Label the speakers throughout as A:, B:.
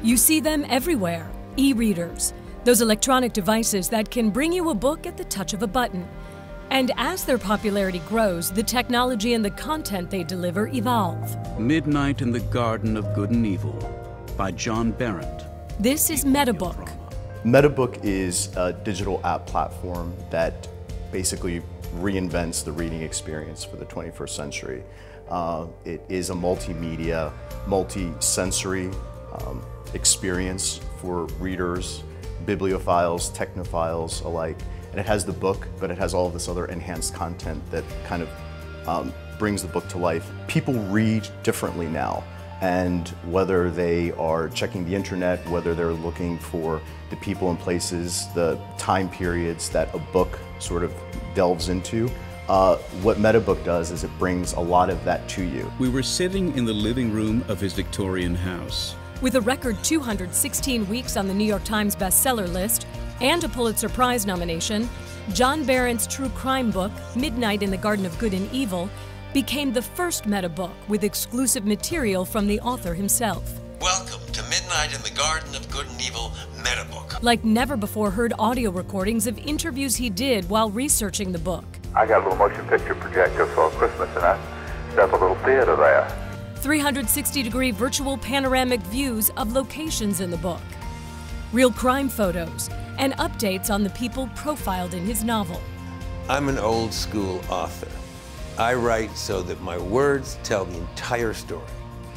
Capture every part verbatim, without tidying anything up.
A: You see them everywhere. E-readers, those electronic devices that can bring you a book at the touch of a button. And as their popularity grows, the technology and the content they deliver evolve.
B: Midnight in the Garden of Good and Evil by John Berendt.
A: This is Metabook.
C: Metabook is a digital app platform that basically reinvents the reading experience for the twenty-first century. Uh, it is a multimedia, multi-sensory um, experience for readers, bibliophiles, technophiles alike. And it has the book, but it has all of this other enhanced content that kind of um, brings the book to life. People read differently now, and whether they are checking the internet, whether they're looking for the people and places, the time periods that a book sort of delves into, uh, what Metabook does is it brings a lot of that to you.
B: We were sitting in the living room of his Victorian house.
A: With a record two hundred sixteen weeks on the New York Times bestseller list and a Pulitzer Prize nomination, John Berendt's true crime book, Midnight in the Garden of Good and Evil, became the first Metabook with exclusive material from the author himself.
D: Welcome to Midnight in the Garden of Good and Evil, Metabook.
A: Like never before heard audio recordings of interviews he did while researching the book.
E: I got a little motion picture projector for Christmas and I set up a little theater there.
A: three hundred sixty degree virtual panoramic views of locations in the book. Real crime photos and updates on the people profiled in his novel.
D: I'm an old school author. I write so that my words tell the entire story.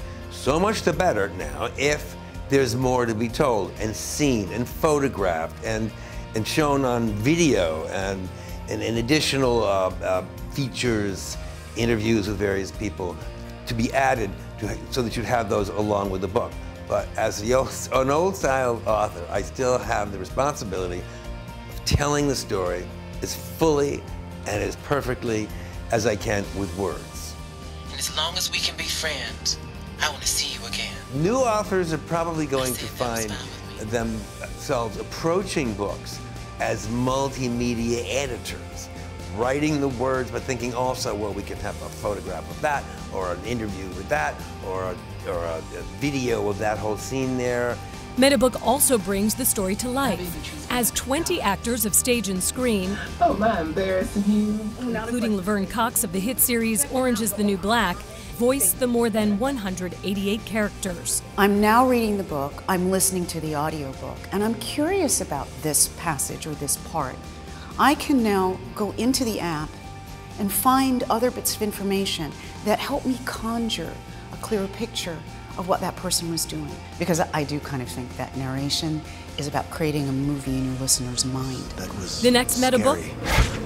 D: So much the better now if there's more to be told and seen and photographed and, and shown on video and, and, and additional uh, uh, features, interviews with various people to be added to, so that you'd have those along with the book. But as the old, an old-style author, I still have the responsibility of telling the story as fully and as perfectly as I can with words.
F: And as long as we can be friends, I want to see you again.
D: New authors are probably going to find themselves approaching books as multimedia editors, writing the words but thinking also, well, we can have a photograph of that, or an interview with that, or a, or a, a video of that whole scene there.
A: Metabook also brings the story to life, as twenty actors of stage and screen,
G: oh my, embarrassing you,
A: including Laverne Cox of the hit series Orange is the New Black, voice the more than one hundred eighty-eight characters.
H: I'm now reading the book, I'm listening to the audiobook, and I'm curious about this passage or this part. I can now go into the app and find other bits of information that help me conjure a clearer picture of what that person was doing. Because I do kind of think that narration is about creating a movie in your listener's mind.
D: That was
A: the next Metabook,
D: scary.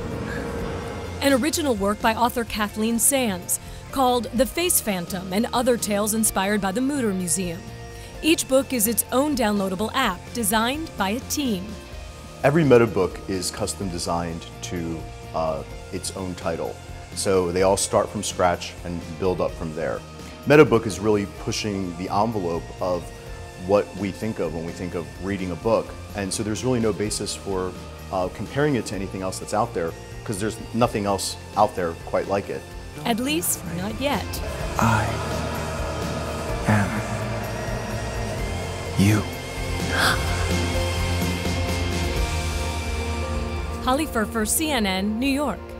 A: An original work by author Kathleen Sands called The Face Phantom and Other Tales Inspired by the Mutter Museum. Each book is its own downloadable app designed by a team.
C: Every Metabook is custom designed to uh, its own title. So they all start from scratch and build up from there. Metabook is really pushing the envelope of what we think of when we think of reading a book. And so there's really no basis for uh, comparing it to anything else that's out there, because there's nothing else out there quite like it.
A: At least, not yet.
I: I am you.
A: Holly Firfer, C N N, New York.